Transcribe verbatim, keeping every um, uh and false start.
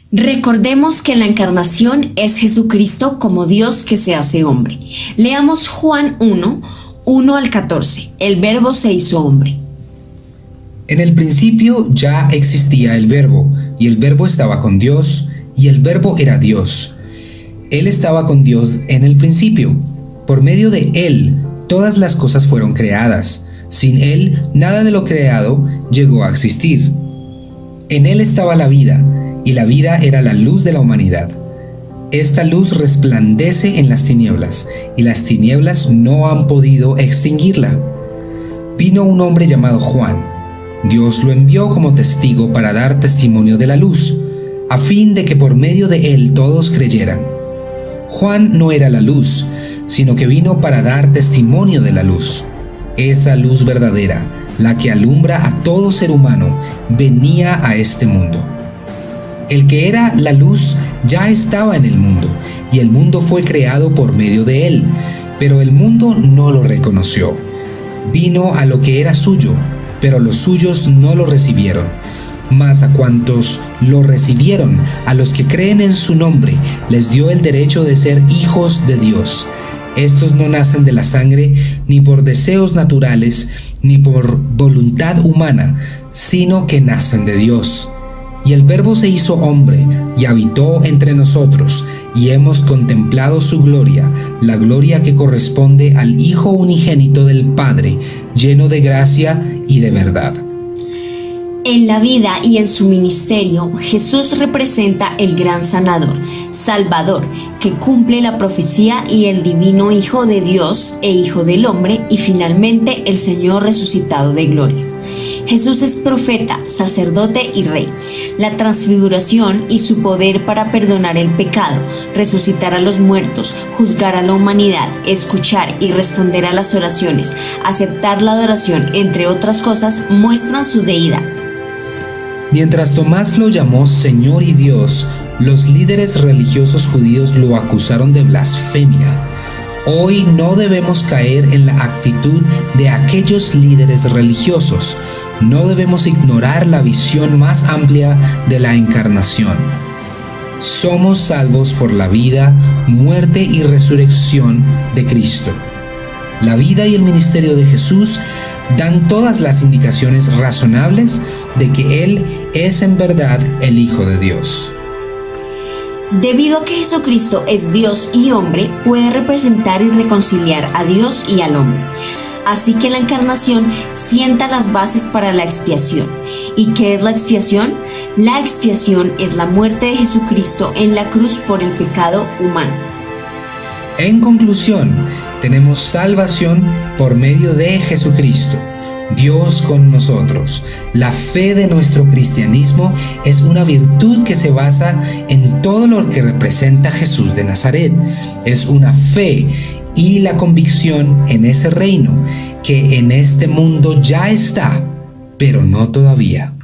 Recordemos que la encarnación es Jesucristo como Dios que se hace hombre. Leamos Juan uno, uno al catorce. El Verbo se hizo hombre. En el principio ya existía el Verbo, y el Verbo estaba con Dios, y el Verbo era Dios. Él estaba con Dios en el principio. Por medio de Él, todas las cosas fueron creadas. Sin Él, nada de lo creado llegó a existir. En Él estaba la vida, y la vida era la luz de la humanidad. Esta luz resplandece en las tinieblas, y las tinieblas no han podido extinguirla. Vino un hombre llamado Juan. Dios lo envió como testigo para dar testimonio de la luz, a fin de que por medio de él todos creyeran. Juan no era la luz, sino que vino para dar testimonio de la luz. Esa luz verdadera, la que alumbra a todo ser humano, venía a este mundo. El que era la luz ya estaba en el mundo, y el mundo fue creado por medio de él, pero el mundo no lo reconoció. Vino a lo que era suyo, pero los suyos no lo recibieron. Mas a cuantos lo recibieron, a los que creen en su nombre, les dio el derecho de ser hijos de Dios. Estos no nacen de la sangre, ni por deseos naturales, ni por voluntad humana, sino que nacen de Dios. Y el Verbo se hizo hombre, y habitó entre nosotros, y hemos contemplado su gloria, la gloria que corresponde al Hijo unigénito del Padre, lleno de gracia y de verdad. En la vida y en su ministerio, Jesús representa el gran sanador, Salvador, que cumple la profecía y el divino Hijo de Dios e Hijo del hombre, y finalmente el Señor resucitado de gloria. Jesús es profeta, sacerdote y rey. La transfiguración y su poder para perdonar el pecado, resucitar a los muertos, juzgar a la humanidad, escuchar y responder a las oraciones, aceptar la adoración, entre otras cosas, muestran su deidad. Mientras Tomás lo llamó Señor y Dios, los líderes religiosos judíos lo acusaron de blasfemia. Hoy no debemos caer en la actitud de aquellos líderes religiosos. No debemos ignorar la visión más amplia de la encarnación. Somos salvos por la vida, muerte y resurrección de Cristo. La vida y el ministerio de Jesús dan todas las indicaciones razonables de que Él es en verdad el Hijo de Dios. Debido a que Jesucristo es Dios y hombre, puede representar y reconciliar a Dios y al hombre. Así que la encarnación sienta las bases para la expiación. ¿Y qué es la expiación? La expiación es la muerte de Jesucristo en la cruz por el pecado humano. En conclusión, tenemos salvación por medio de Jesucristo, Dios con nosotros. La fe de nuestro cristianismo es una virtud que se basa en todo lo que representa Jesús de Nazaret. Es una fe y la convicción en ese reino que en este mundo ya está, pero no todavía.